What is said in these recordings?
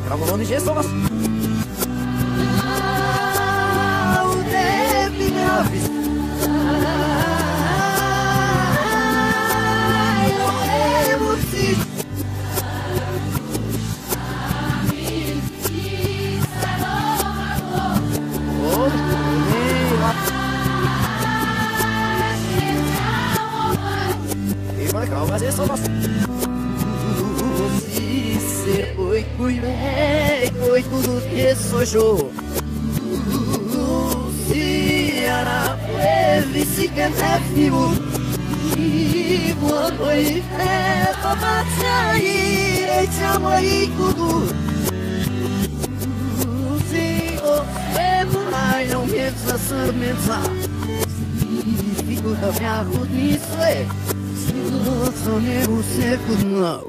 Gravando de gesso, mas... O deve me avisar. Mas é só você. Se oi, oi, tudo que sou. Se era breve, se quer vivo. E quando é para sair, te amo aí tudo. Se você não me precisa pensar. Fico da minha rua, isso é. So never said good no.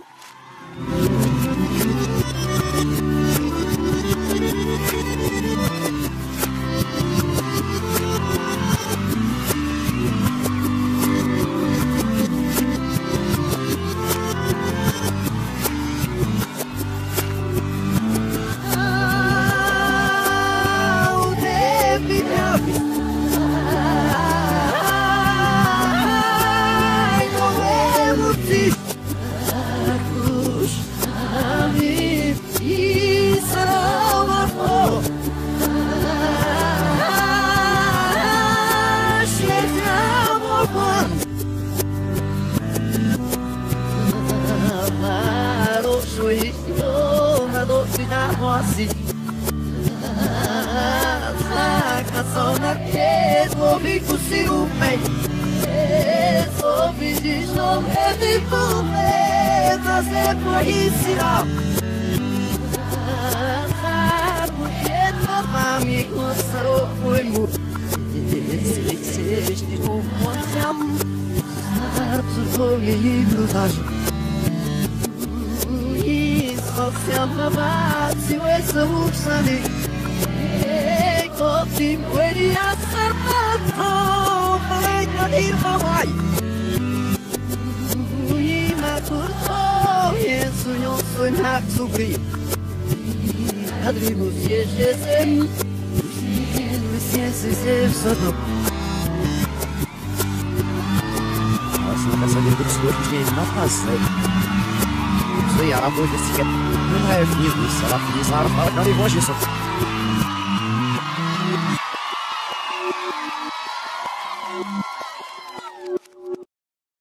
Sei, ela foi desse que não é vivo, se ela pisar, fala que ela levou isso.